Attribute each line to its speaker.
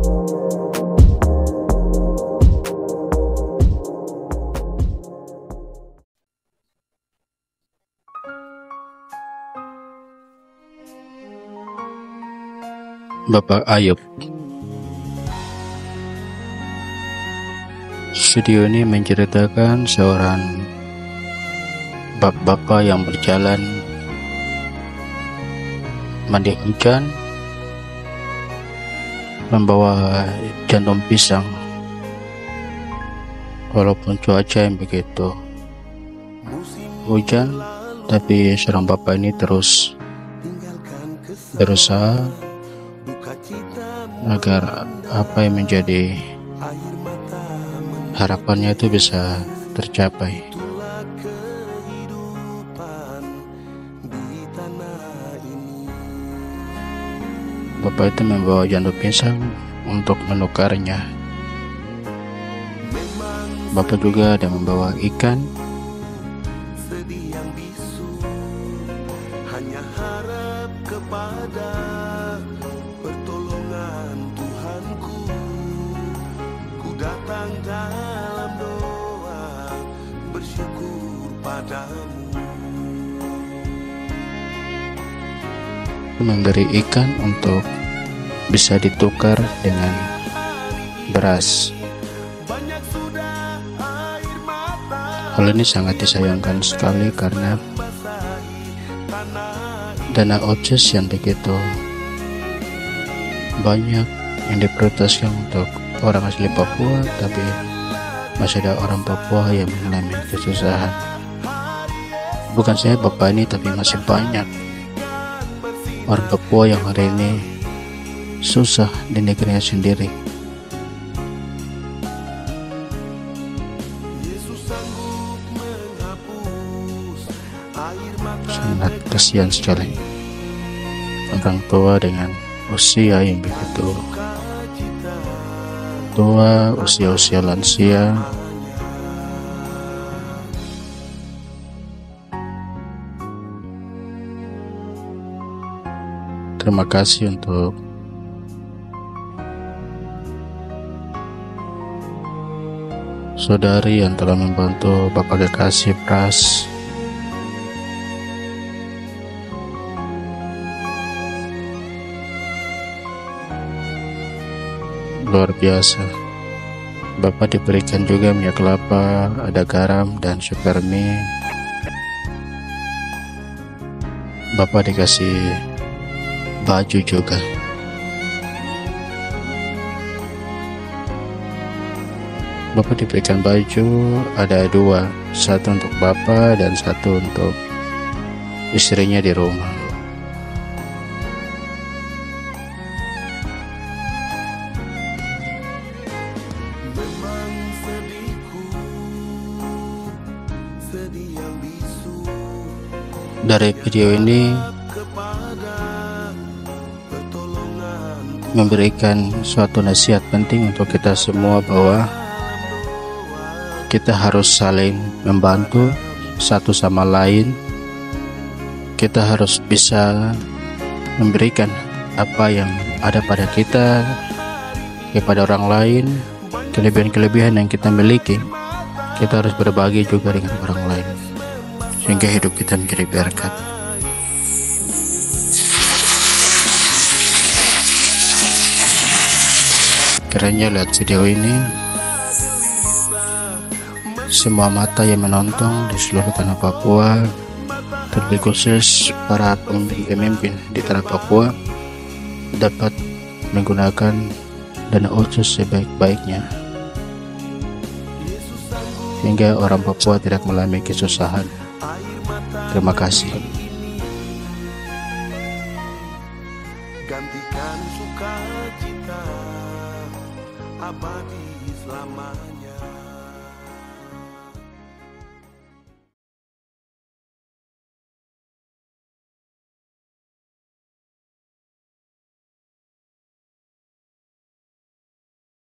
Speaker 1: Bapak Ayub. Video ini menceritakan seorang bapak yang berjalan mandi hujan membawa jantung pisang, walaupun cuaca yang begitu hujan, tapi seorang bapak ini terus berusaha agar apa yang menjadi harapannya itu bisa tercapai. Bapak itu membawa jantung pisang untuk menukarnya. Bapak juga ada membawa ikan.
Speaker 2: Hanya harap kepada pertolongan Tuhanku. Ku datang dalam doa, bersyukur padamu.
Speaker 1: Memberi ikan untuk bisa ditukar dengan beras. Hal ini sangat disayangkan sekali karena dana OCES yang begitu banyak yang diprioritaskan untuk orang asli Papua, tapi masih ada orang Papua yang mengalami kesusahan. Bukan saya bapak ini, tapi masih banyak orang Papua yang hari ini susah di negerinya sendiri. Sangat kasihan sekali orang tua dengan usia yang begitu tua, usia lansia. Terima kasih untuk saudari yang telah membantu Bapak Kekasih Pras. Luar biasa. Bapak diberikan juga minyak kelapa, ada garam dan super mie. Bapak dikasih baju juga. Bapak diberikan baju ada dua, satu untuk Bapak dan satu untuk istrinya di rumah. Dari video ini memberikan suatu nasihat penting untuk kita semua, bahwa kita harus saling membantu satu sama lain. Kita harus bisa memberikan apa yang ada pada kita kepada orang lain. Kelebihan-kelebihan yang kita miliki, kita harus berbagi juga dengan orang lain, sehingga hidup kita menjadi berkat. Kiranya lihat video ini, semua mata yang menonton di seluruh tanah Papua, terlebih khusus para pemimpin di tanah Papua, dapat menggunakan dana OCES sebaik-baiknya, sehingga orang Papua tidak mengalami kesusahan. Terima kasih.
Speaker 2: Gantikan sukacita abadi selamanya.